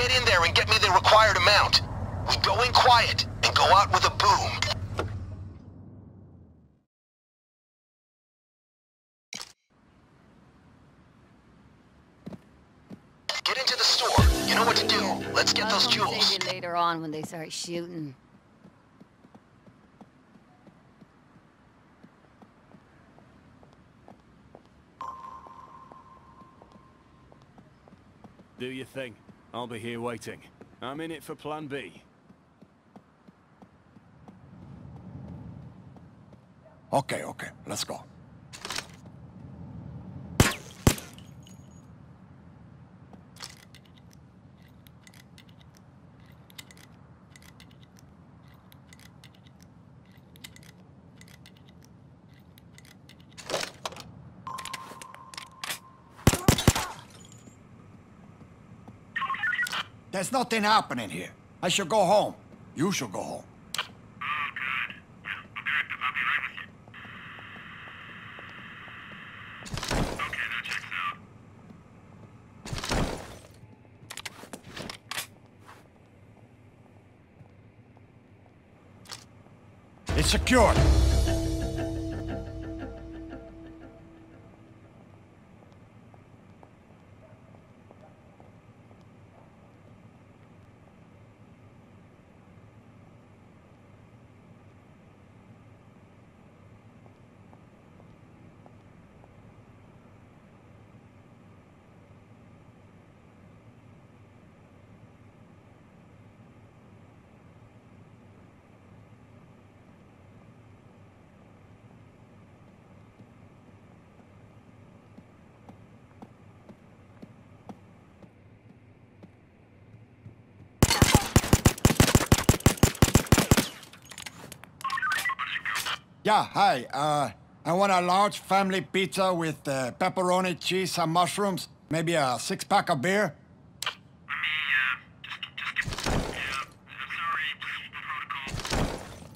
get in there and get me the required amount. We go in quiet and go out with a boom. Get into the store. You know what to do. Let's get those jewels. Save you later on when they start shooting. Do your thing. I'll be here waiting. I'm in it for Plan B. Okay, let's go. There's nothing happening here. I should go home. You should go home. Oh, good. I'll be right with you. Okay, that checks out. It's secured. Yeah, hi. I want a large family pizza with pepperoni, cheese, and mushrooms. Maybe a 6-pack of beer. Let me, yeah, I'm sorry, protocol.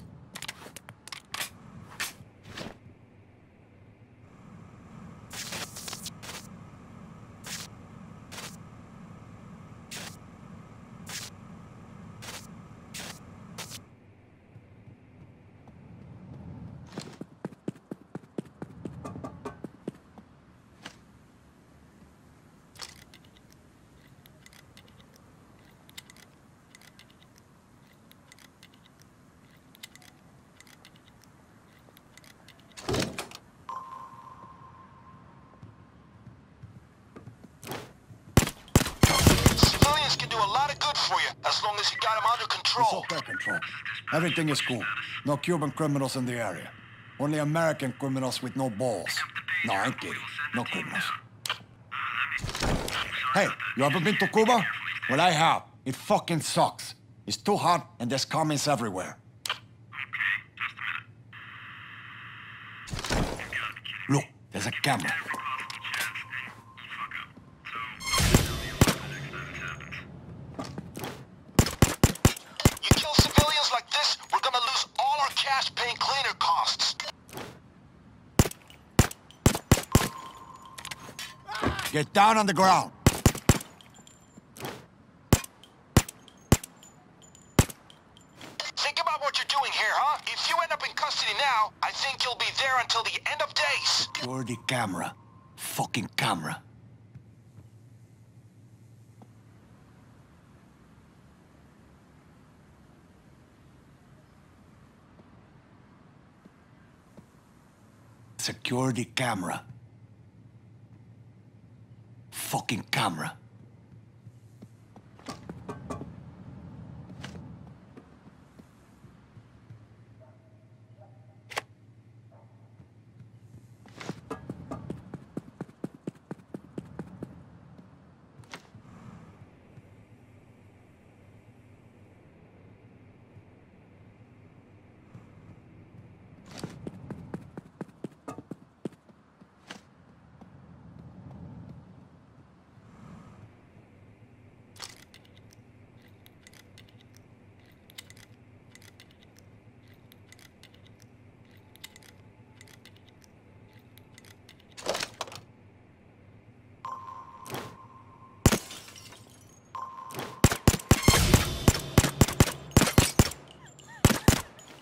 Civilians can do a lot of good for you, as long as you got them under control. It's okay, Control. Everything is cool. No Cuban criminals in the area. Only American criminals with no balls. No, I'm kidding. No criminals. Hey, you ever been to Cuba? Well, I have. It fucking sucks. It's too hot and there's commies everywhere. Okay, just a minute. Look, there's a camera. Every possible chance you fuck up. So, tell me what the next time this happens. You kill civilians like this, we're gonna lose all our cash paying cleaner costs. Get down on the ground. Think about what you're doing here, huh? If you end up in custody now, I think you'll be there until the end of days. Security camera. Fucking camera. Security camera. Fucking camera.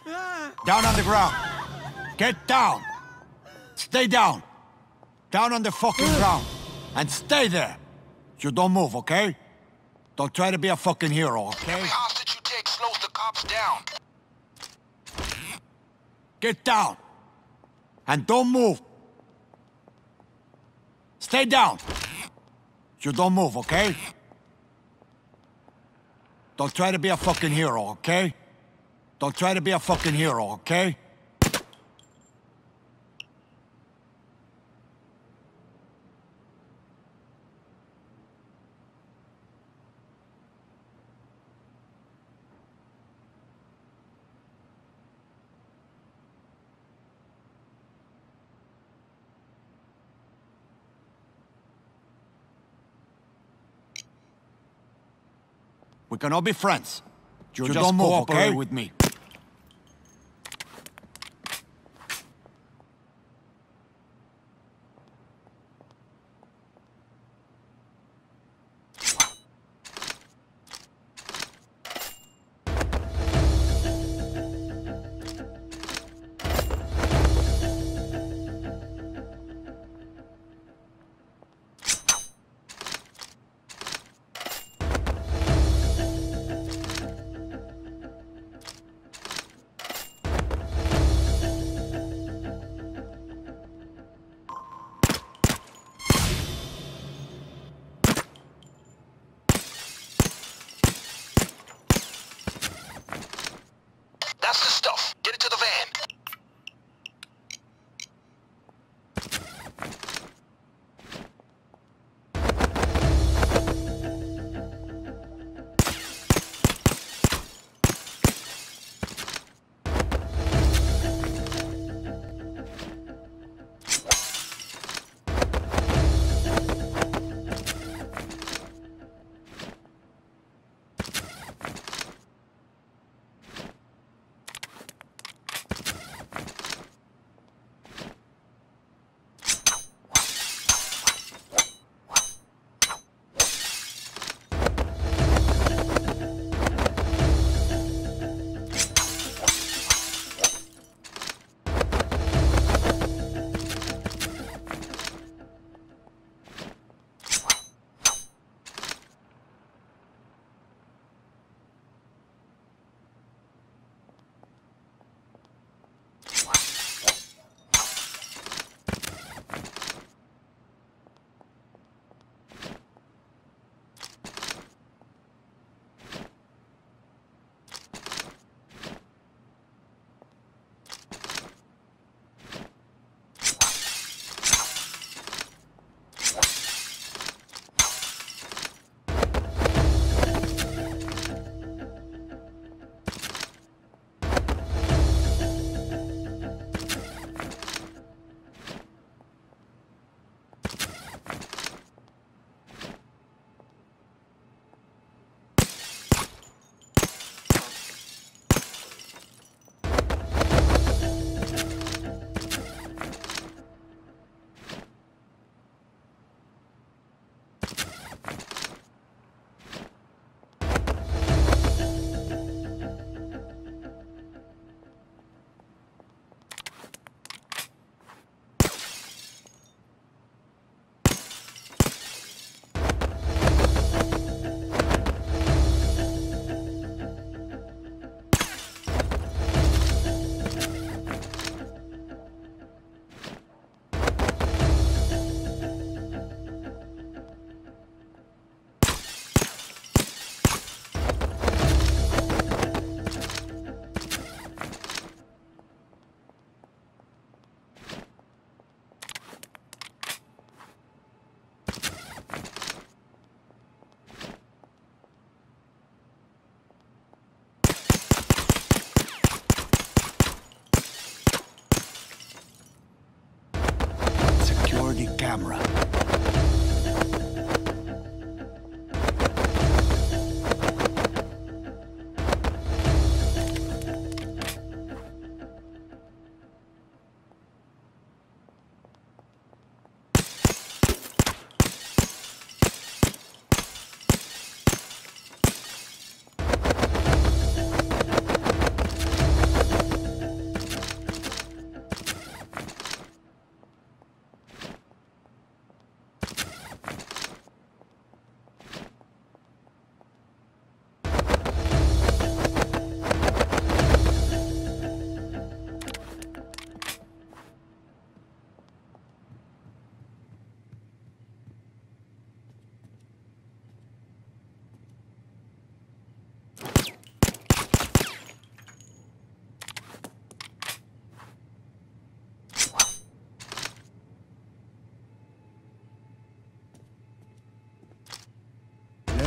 Down on the ground. Get down. Stay down. Down on the fucking ground. And stay there. You don't move, okay? Don't try to be a fucking hero, okay? Every hostage you take slows the cops down. Get down. And don't move. Stay down. You don't move, okay? Don't try to be a fucking hero, okay? Don't try to be a fucking hero, okay? We can all be friends. You just don't move, okay? With me. That's the stuff. Get it to the van. Camera.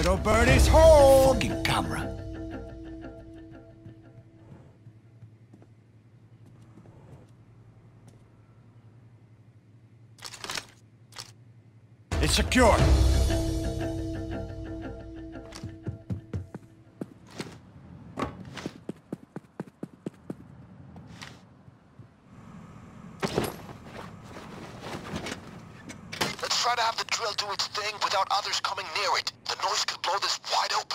Little birdie's home! Fucking camera. It's secure. Let's try to have the drill do its thing without others coming near it. The noise could blow this wide open.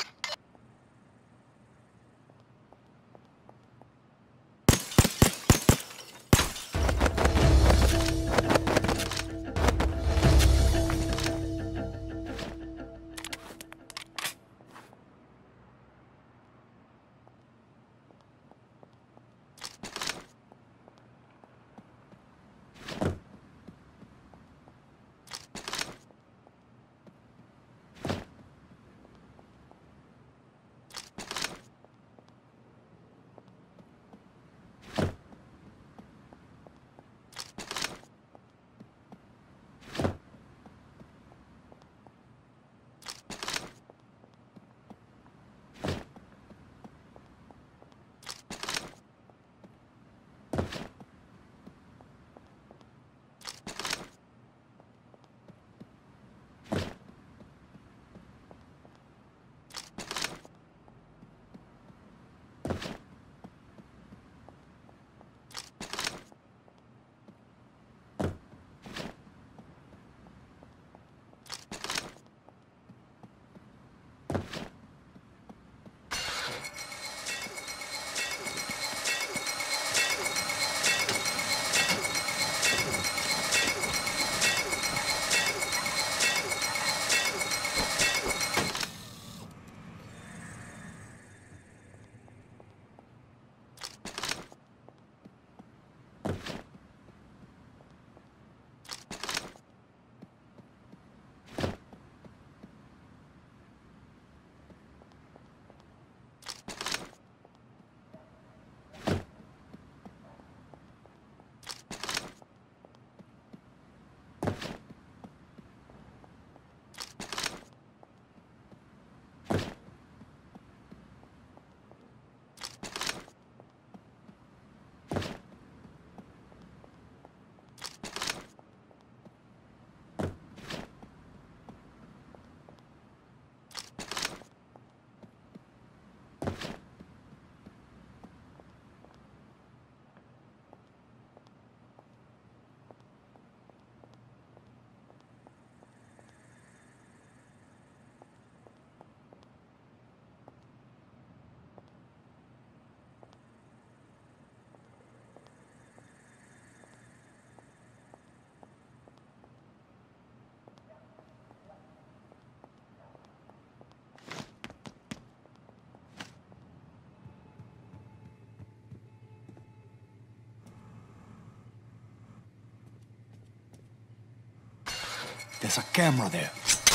There's a camera there.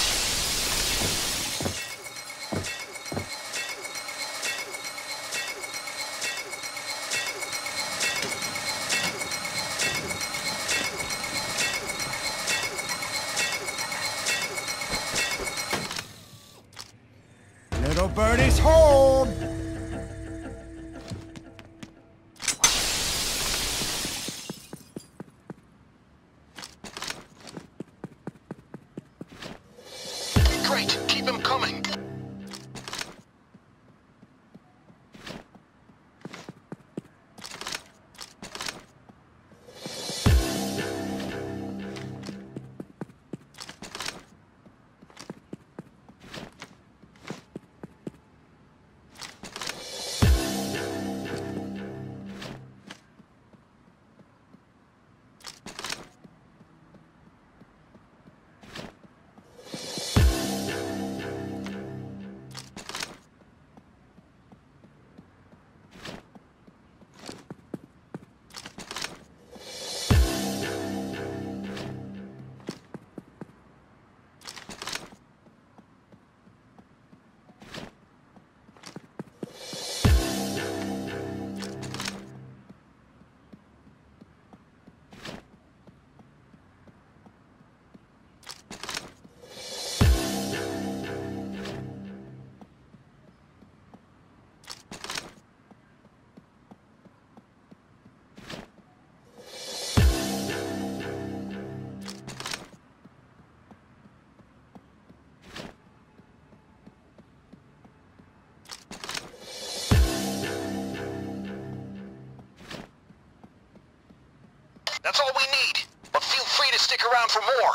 Little birdie's home! Great, keep him coming. That's all we need. But feel free to stick around for more.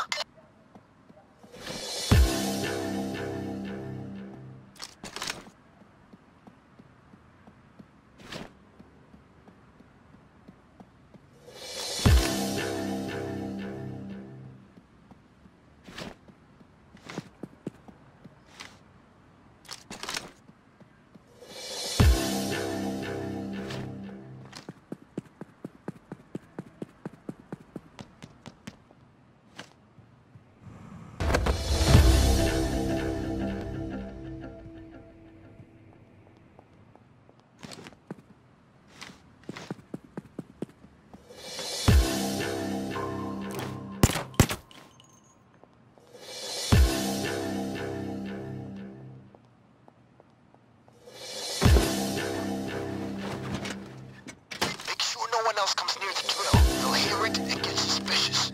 No one else comes near the drill. They'll hear it and get suspicious.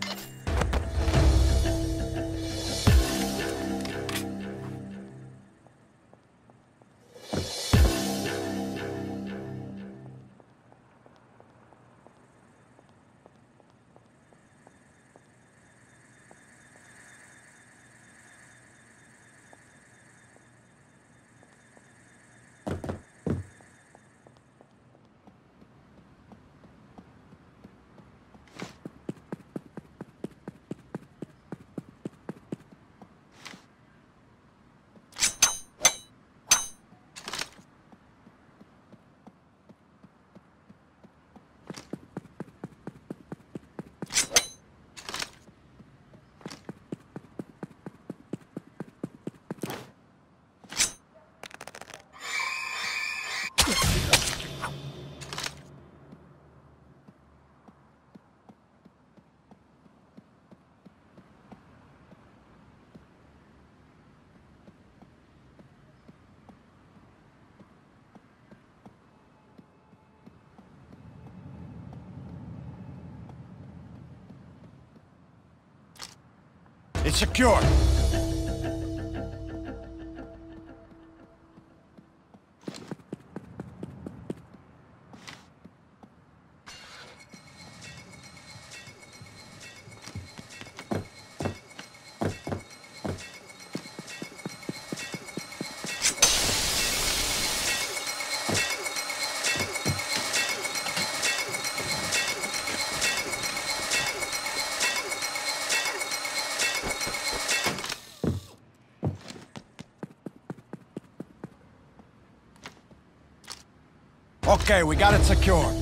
It's secure. Okay, we got it secured.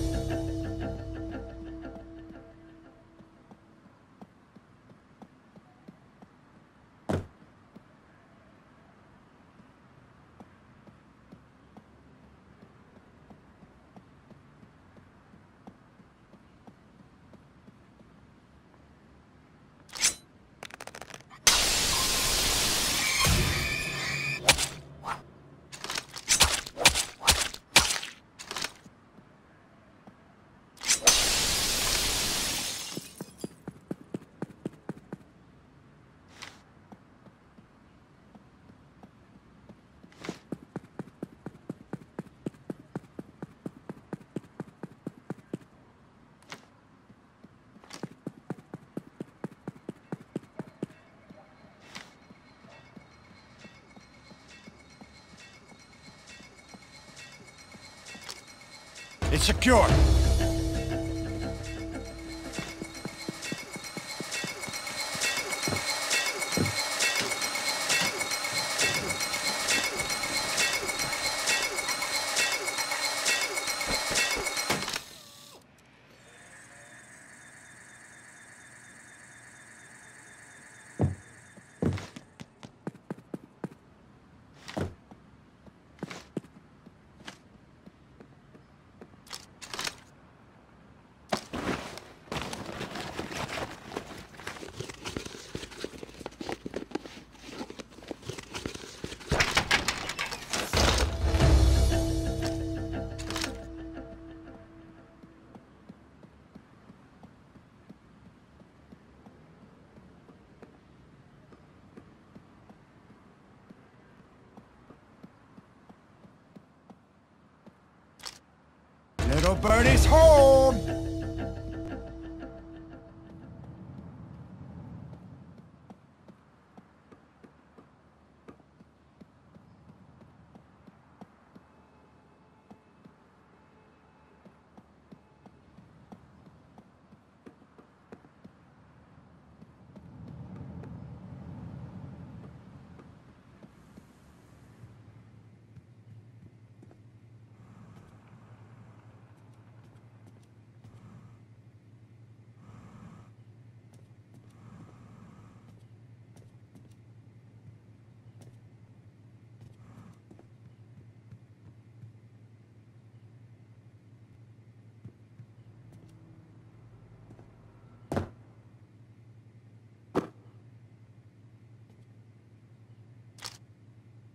It's secure. Little birdie's home!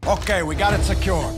Okay, we got it secured.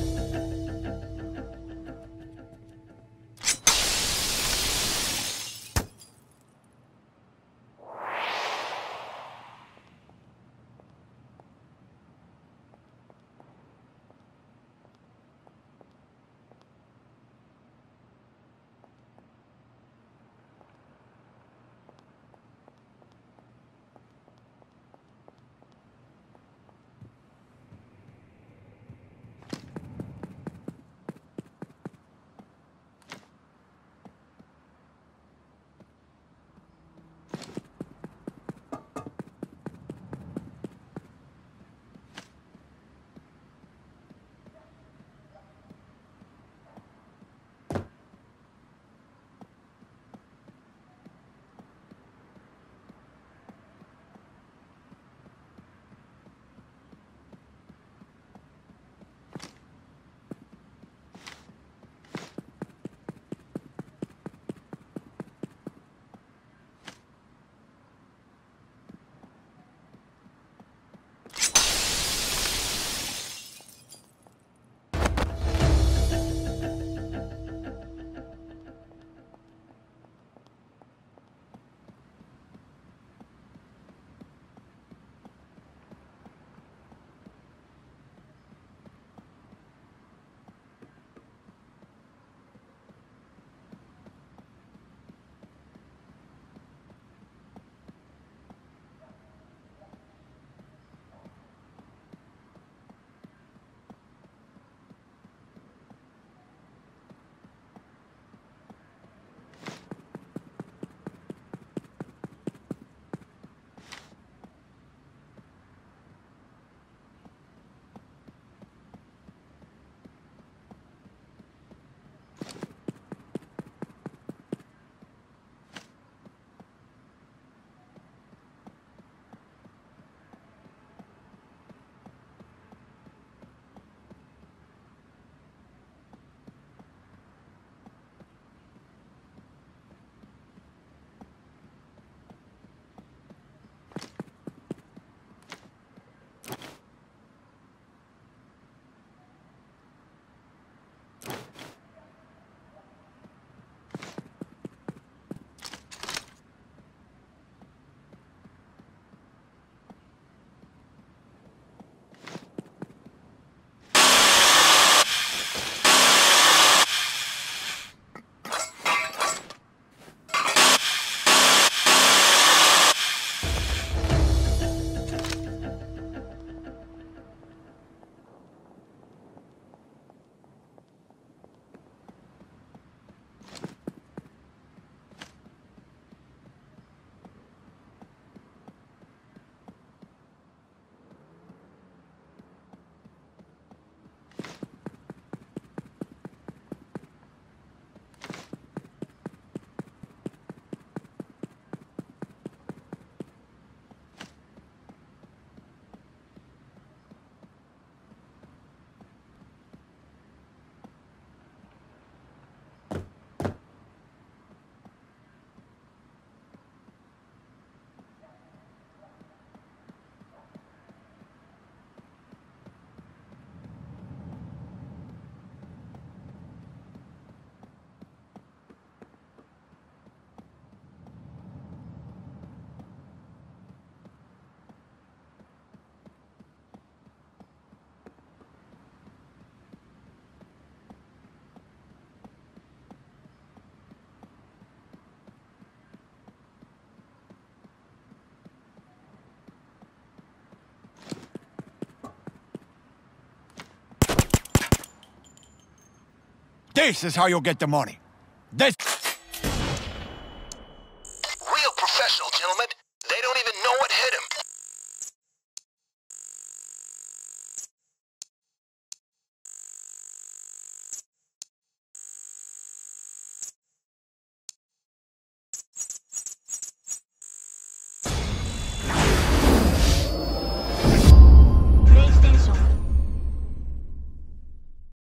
This is how you get the money. This...